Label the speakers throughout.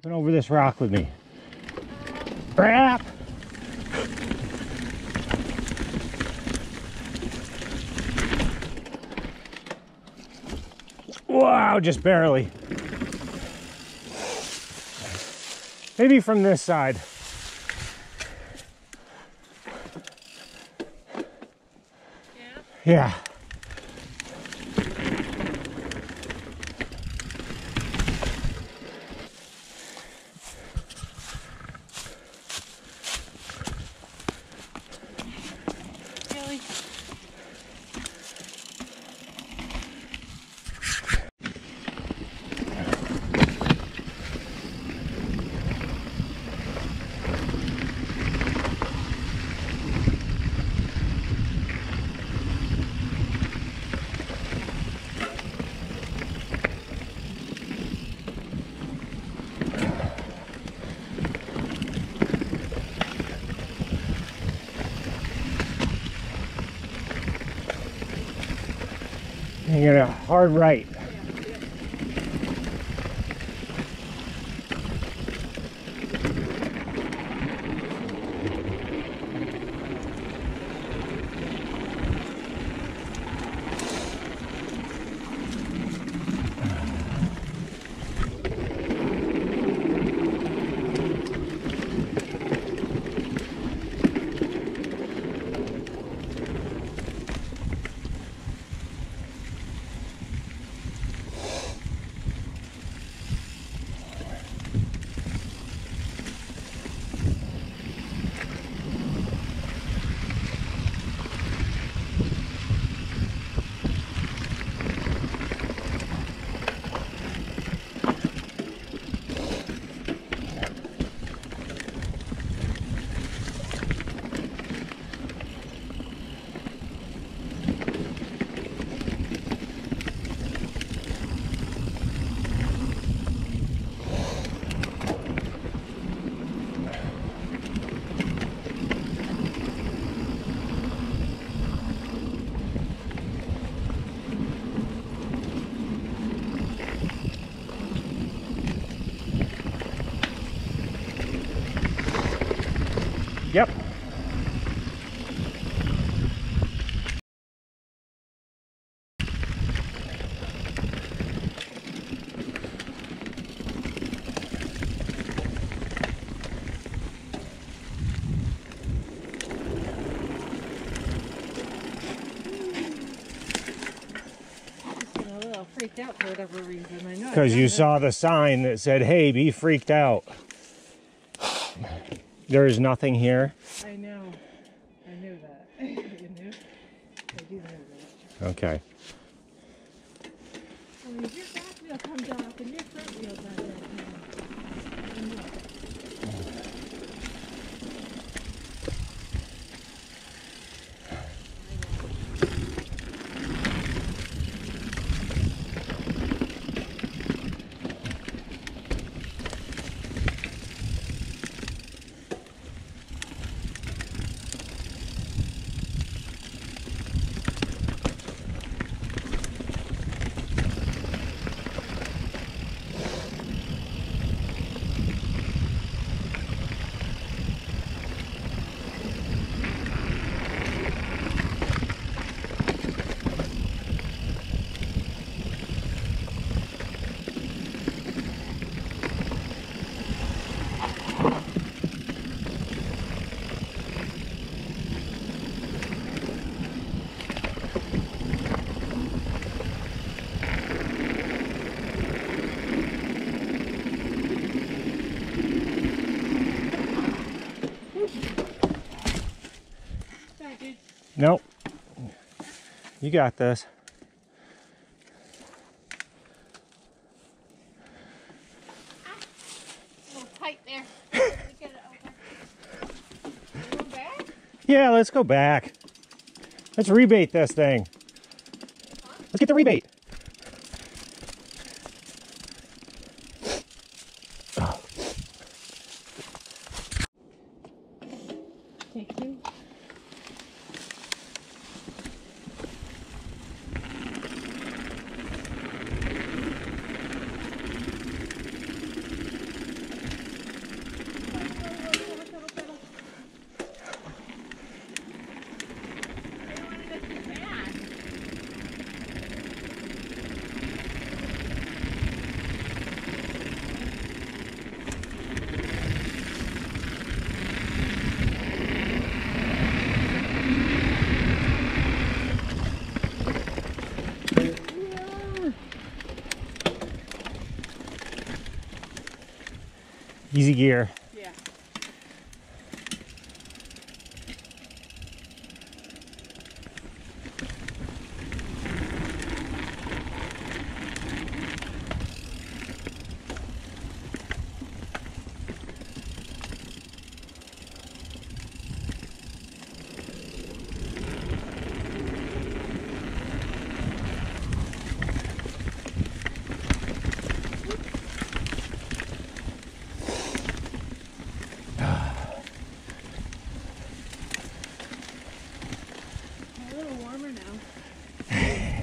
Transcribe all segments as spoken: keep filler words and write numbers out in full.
Speaker 1: Come over this rock with me. Crap! Wow, just barely. Maybe from this side. Yeah? Yeah.
Speaker 2: Really?
Speaker 1: You get a hard right. Yep.
Speaker 2: Freaked out for whatever reason. I know.
Speaker 1: Because you saw the sign that said, hey, be freaked out. There is nothing here.
Speaker 2: I know. I knew that. You knew? I do know that.
Speaker 1: Okay.
Speaker 2: Well, if your back wheel comes off and your front wheel doesn't.
Speaker 1: Nope. You got this.
Speaker 2: Ah, a little tight there. Let me get it over. You go back?
Speaker 1: Yeah, let's go back. Let's rebait this thing.
Speaker 2: Huh?
Speaker 1: Let's get the rebait.
Speaker 2: Take two.
Speaker 1: easy gear.
Speaker 2: Yeah. A little warmer now.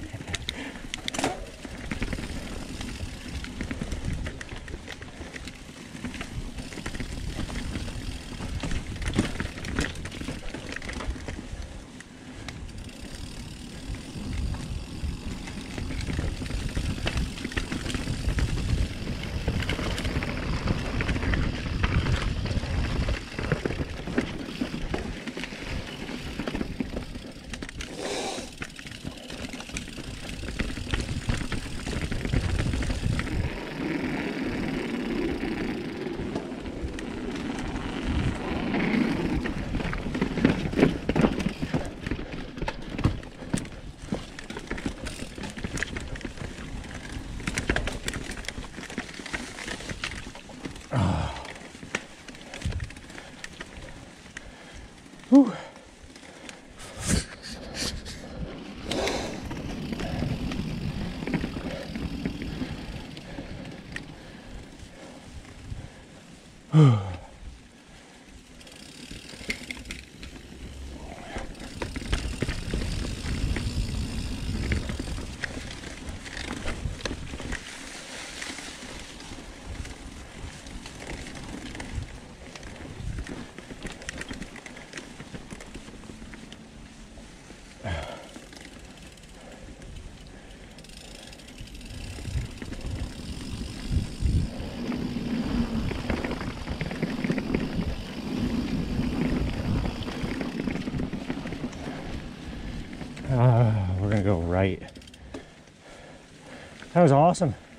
Speaker 1: Whew. Uh, we're gonna go right. That was awesome.